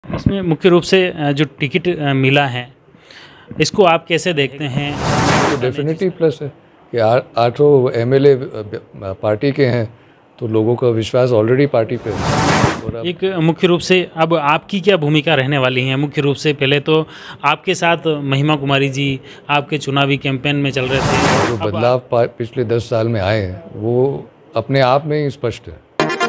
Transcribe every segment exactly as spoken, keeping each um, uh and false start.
इसमें मुख्य रूप से अ, जो टिकट अ, मिला है, इसको आप कैसे देखते हैं? तो डेफिनेटली प्लस है कि आ- आठों एमएलए पार्टी के हैं, तो लोगों का विश्वास ऑलरेडी पार्टी पे है। और अब एक मुख्य रूप से अब आपकी क्या भूमिका रहने वाली है? मुख्य रूप से पहले तो आपके साथ महिमा कुमारी जी आपके चुनावी कैंपेन में चल रहे थे। जो अब बदलाव पा- पिछले दस साल में आए हैं वो अपने आप में ही स्पष्ट है।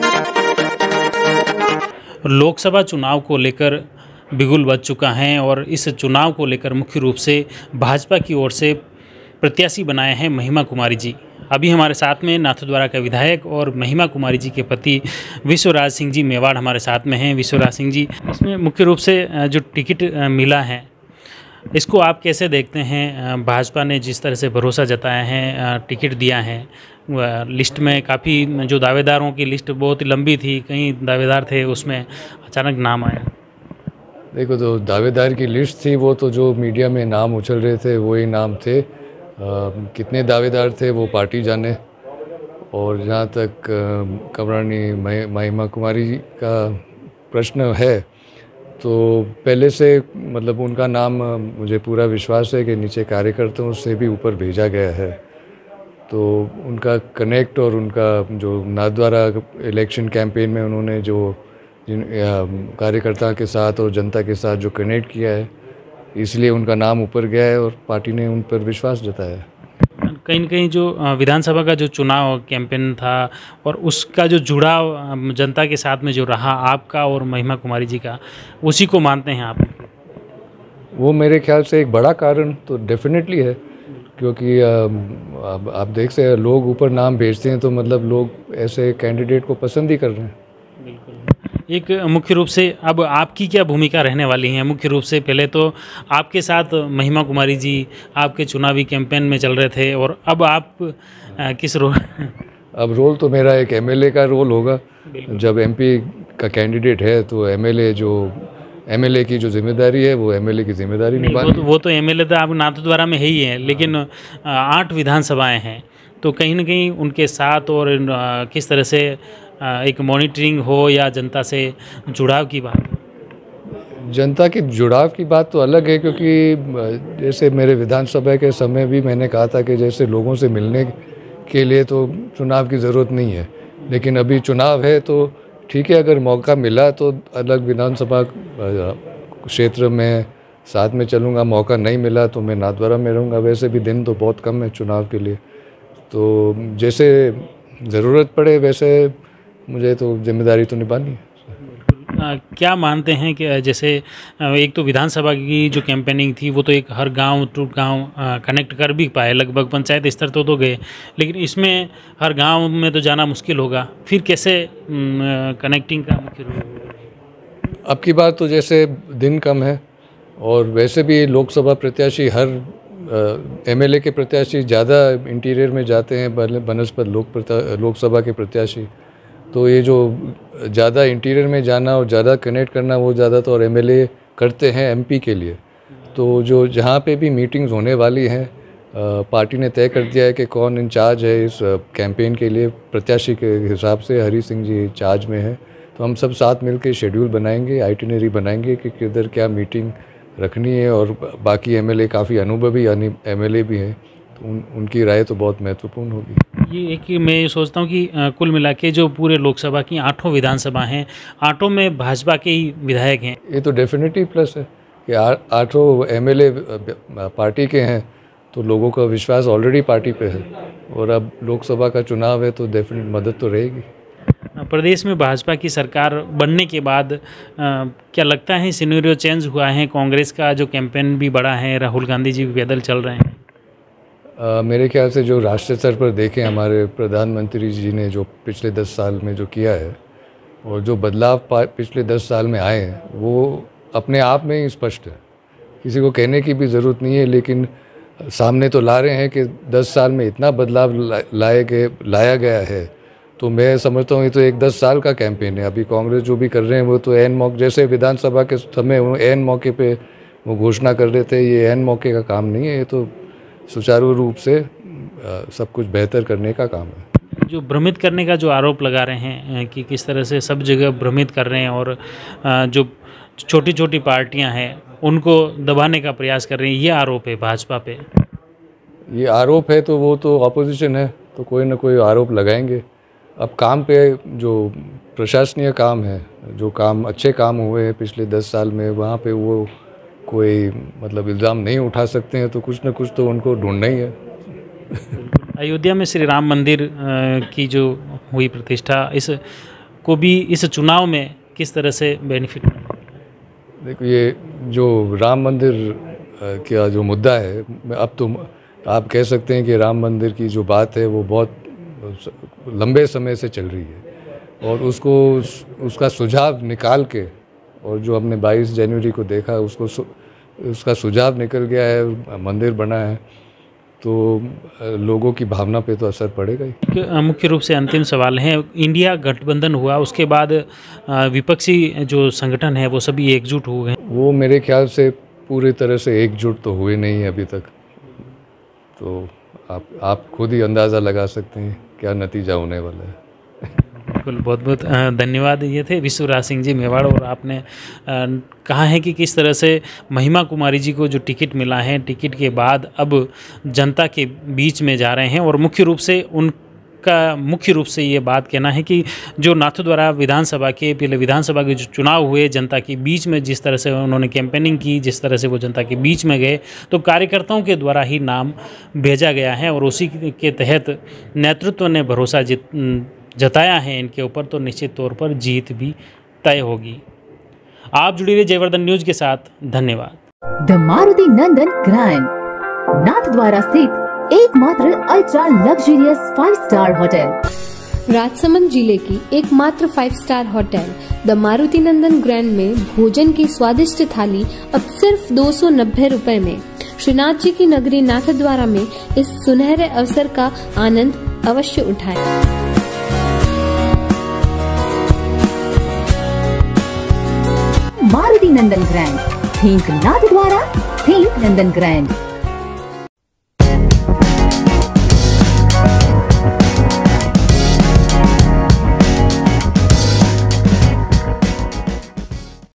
लोकसभा चुनाव को लेकर बिगुल बज चुका है और इस चुनाव को लेकर मुख्य रूप से भाजपा की ओर से प्रत्याशी बनाए हैं महिमा कुमारी जी। अभी हमारे साथ में नाथद्वारा का विधायक और महिमा कुमारी जी के पति विश्वराज सिंह जी मेवाड़ हमारे साथ में हैं। विश्वराज सिंह जी, इसमें मुख्य रूप से अ, जो टिकट अ, मिला है, इसको आप कैसे देखते हैं? अ, भाजपा ने जिस तरह से भरोसा जताया है, अ, टिकट दिया है, वह लिस्ट में काफ़ी जो दावेदारों की लिस्ट बहुत ही लंबी थी, कई दावेदार थे, उसमें अचानक नाम आया। देखो, तो दावेदार की लिस्ट थी, वो तो जो मीडिया में नाम उछल रहे थे वही नाम थे। आ, कितने दावेदार थे वो पार्टी जाने। और जहाँ तक अ, कमरानी महि- महिमा कुमारी का प्रश्न है, तो पहले से मतलब उनका नाम अ, मुझे पूरा विश्वास है कि नीचे कार्यकर्ताओं से भी ऊपर भेजा गया है। तो उनका कनेक्ट और उनका जो नाथद्वारा इलेक्शन कैंपेन में उन्होंने जो जिन अ, कार्यकर्ता के साथ और जनता के साथ जो कनेक्ट किया है, इसलिए उनका नाम ऊपर गया है और पार्टी ने उन पर विश्वास जताया है। कहीं न कहीं जो अ, विधानसभा का जो चुनाव कैंपेन था और उसका जो जुड़ाव अ, जनता के साथ में जो रहा आपका और महिमा कुमारी जी का, उसी को मानते हैं आप? वो मेरे ख्याल से एक बड़ा कारण तो डेफिनेटली है, क्योंकि अम, अब आप देख से लोग ऊपर नाम भेजते हैं तो मतलब लोग ऐसे कैंडिडेट को पसंद ही कर रहे हैं। बिल्कुल। एक मुख्य रूप से अब आपकी क्या भूमिका रहने वाली है? मुख्य रूप से पहले तो आपके साथ महिमा कुमारी जी आपके चुनावी कैंपेन में चल रहे थे और अब आप अ, किस रोल? अब रोल तो मेरा एक एमएलए का रोल होगा। बिल्कुल। जब एमपी का कैंडिडेट है तो एमएलए जो एमएलए की जो जिम्मेदारी है वो एमएलए की जिम्मेदारी नहीं, वो निभानी तो है। वो तो एमएलए तो आप नाथद्वारा में है ही है, लेकिन अ, आठ विधानसभाएं हैं, तो कहीं न कहीं उनके साथ और अ, किस तरह से अ, एक मॉनिटरिंग हो या जनता से जुड़ाव की बात? जनता के जुड़ाव की बात तो अलग है, क्योंकि अ, जैसे मेरे विधानसभा के समय भी मैंने कहा था कि जैसे लोगों से मिलने के लिए तो चुनाव की ज़रूरत नहीं है, लेकिन अभी चुनाव है तो ठीक है, अगर मौका मिला तो अलग विधानसभा अ, क्षेत्र में साथ में चलूँगा, मौका नहीं मिला तो मैं नाथद्वारा में रहूँगा। वैसे भी दिन तो बहुत कम है चुनाव के लिए, तो जैसे ज़रूरत पड़े वैसे मुझे तो जिम्मेदारी तो निभानी है। अ, क्या मानते हैं कि जैसे अ, एक तो विधानसभा की जो कैंपेनिंग थी वो तो एक हर गांव टू गांव अ, कनेक्ट कर भी पाए, लगभग पंचायत स्तर तो तो गए, लेकिन इसमें हर गांव में तो जाना मुश्किल होगा, फिर कैसे अम, कनेक्टिंग का मुख्य रूप? अब की बार तो जैसे दिन कम है और वैसे भी लोकसभा प्रत्याशी हर एमएलए के प्रत्याशी ज़्यादा इंटीरियर में जाते हैं बनस्पत लोक प्रत्या- लोकसभा के प्रत्याशी। तो ये जो ज़्यादा इंटीरियर में जाना और ज़्यादा कनेक्ट करना वो ज़्यादातर और एमएलए करते हैं एमपी के लिए। तो जो जहाँ पे भी मीटिंग्स होने वाली हैं, अ, पार्टी ने तय कर दिया है कि कौन इंचार्ज है इस कैंपेन के लिए। प्रत्याशी के हिसाब से हरी सिंह जी चार्ज में है, तो हम सब साथ मिलकर शेड्यूल बनाएंगे, आइटिनरी बनाएंगे कि किधर क्या मीटिंग रखनी है। और बाकी एमएलए काफ़ी अनुभवी एमएलए भी हैं, तो उन उनकी राय तो बहुत महत्वपूर्ण होगी। ये एक मैं ये सोचता हूँ कि अ, कुल मिला के जो पूरे लोकसभा की आठों विधानसभा हैं, आठों में भाजपा के ही विधायक हैं। ये तो डेफिनेटली प्लस है कि आ- आठों एमएलए पार्टी के हैं, तो लोगों का विश्वास ऑलरेडी पार्टी पे है। और अब लोकसभा का चुनाव है तो डेफिनेट मदद तो रहेगी। अ, प्रदेश में भाजपा की सरकार बनने के बाद अ, क्या लगता है सिनेरियो चेंज हुआ है? कांग्रेस का जो कैंपेन भी बड़ा है, राहुल गांधी जी भी पैदल चल रहे हैं। अ, मेरे ख्याल से जो राष्ट्रीय स्तर पर देखें, हमारे प्रधानमंत्री जी ने जो पिछले दस साल में जो किया है और जो बदलाव पा- पिछले दस साल में आए हैं वो अपने आप में ही स्पष्ट है। किसी को कहने की भी ज़रूरत नहीं है, लेकिन सामने तो ला रहे हैं कि दस साल में इतना बदलाव ला- लाए गए लाया गया है। तो मैं समझता हूँ ये तो एक दस साल का कैंपेन है। अभी कांग्रेस जो भी कर रहे हैं वो तो एन मौके, जैसे विधानसभा के समय वो एन मौके पे वो घोषणा कर रहे थे, ये एन मौके का काम नहीं है, ये तो सुचारू रूप से अ, सब कुछ बेहतर करने का काम है। जो भ्रमित करने का जो आरोप लगा रहे हैं अ, कि किस तरह से सब जगह भ्रमित कर रहे हैं और अ, जो छोटी छोटी पार्टियां हैं उनको दबाने का प्रयास कर रही हैं, ये आरोप है भाजपा पे। ये आरोप है तो वो तो ऑपोजिशन है, तो कोई ना कोई आरोप लगाएंगे। अब काम पे जो प्रशासनीय काम है, जो काम अच्छे काम हुए हैं पिछले दस साल में, वहाँ पे वो कोई मतलब इल्ज़ाम नहीं उठा सकते हैं, तो कुछ ना कुछ तो उनको ढूंढना ही है। अयोध्या में श्री राम मंदिर की जो हुई प्रतिष्ठा, इस को भी इस चुनाव में किस तरह से बेनिफिट? देखो, ये जो राम मंदिर का जो मुद्दा है, अब तो आप कह सकते हैं कि राम मंदिर की जो बात है वो बहुत लंबे समय से चल रही है, और उसको उसका सुझाव निकाल के, और जो हमने बाईस जनवरी को देखा उसको उसका सुझाव निकल गया है, मंदिर बना है, तो लोगों की भावना पे तो असर पड़ेगा ही। मुख्य रूप से अंतिम सवाल है, इंडिया गठबंधन हुआ, उसके बाद विपक्षी जो संगठन है वो सभी एकजुट हो गए। वो मेरे ख्याल से पूरी तरह से एकजुट तो हुए नहीं है अभी तक, तो आप आप खुद ही अंदाज़ा लगा सकते हैं क्या नतीजा होने वाला है। बिल्कुल, बहुत बहुत धन्यवाद। ये थे विश्वराज सिंह जी मेवाड़, और आपने कहा है कि किस तरह से महिमा कुमारी जी को जो टिकट मिला है, टिकट के बाद अब जनता के बीच में जा रहे हैं, और मुख्य रूप से उनका मुख्य रूप से ये बात कहना है कि जो नाथद्वारा विधानसभा के पहले विधानसभा के जो चुनाव हुए, जनता के बीच में जिस तरह से उन्होंने कैंपेनिंग की, जिस तरह से वो जनता के बीच में गए, तो कार्यकर्ताओं के द्वारा ही नाम भेजा गया है, और उसी के तहत नेतृत्व ने भरोसा जित जताया है इनके ऊपर, तो निश्चित तौर पर जीत भी तय होगी। आप जुड़ी रहिए जयवर्धन न्यूज के साथ। धन्यवाद। द मारुति नंदन ग्रैंड, नाथद्वारा स्थित एकमात्र ultra luxurious five star hotel, Rajsamand जिले की एकमात्र five star hotel the Maruti Nandan Grand में भोजन की स्वादिष्ट थाली अब सिर्फ दो सौ नब्बे रूपए में। श्रीनाथ जी की नगरी नाथद्वारा में इस सुनहरे अवसर का आनंद अवश्य उठाएं। Maruti Nandan Grand, think Nathdwara, think Nandan grand.